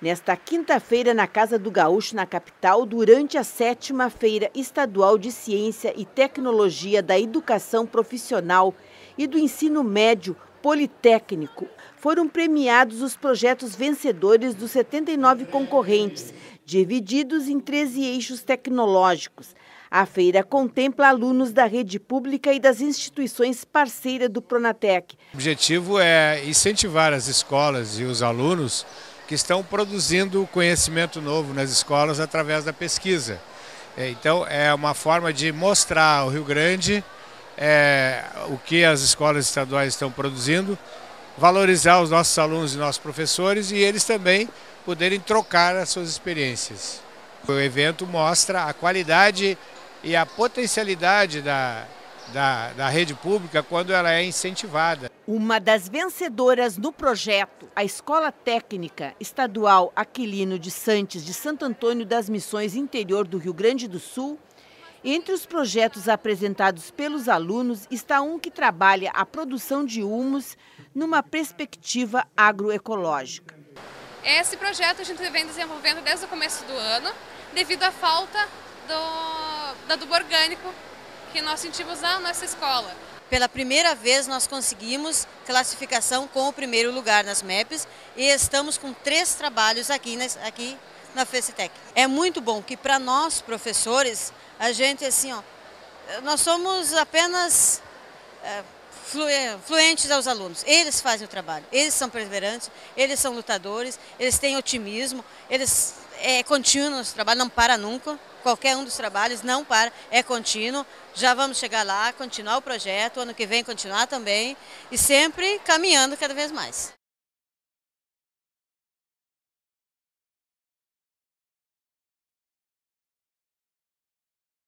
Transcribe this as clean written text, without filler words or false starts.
Nesta quinta-feira, na Casa do Gaúcho, na capital, durante a 7ª Feira Estadual de Ciência e Tecnologia da Educação Profissional e do Ensino Médio Politécnico, foram premiados os projetos vencedores dos 79 concorrentes, divididos em 13 eixos tecnológicos. A feira contempla alunos da rede pública e das instituições parceiras do Pronatec. O objetivo é incentivar as escolas e os alunos que estão produzindo conhecimento novo nas escolas através da pesquisa. Então, é uma forma de mostrar ao Rio Grande o que as escolas estaduais estão produzindo, valorizar os nossos alunos e nossos professores e eles também poderem trocar as suas experiências. O evento mostra a qualidade e a potencialidade da rede pública quando ela é incentivada. Uma das vencedoras no projeto, a Escola Técnica Estadual Aquilino de Santos de Santo Antônio das Missões, interior do Rio Grande do Sul. Entre os projetos apresentados pelos alunos está um que trabalha a produção de humus numa perspectiva agroecológica. Esse projeto a gente vem desenvolvendo desde o começo do ano, devido à falta do adubo orgânico que nós sentimos na nossa escola. Pela primeira vez nós conseguimos classificação com o primeiro lugar nas MEPs e estamos com 3 trabalhos aqui na FECITEC. É muito bom que para nós, professores, a gente nós somos apenas fluentes aos alunos. Eles fazem o trabalho, eles são perseverantes, eles são lutadores, eles têm otimismo, eles contínuo no trabalho, não para nunca. Qualquer um dos trabalhos não para, é contínuo. Já vamos chegar lá, continuar o projeto, ano que vem continuar também e sempre caminhando cada vez mais.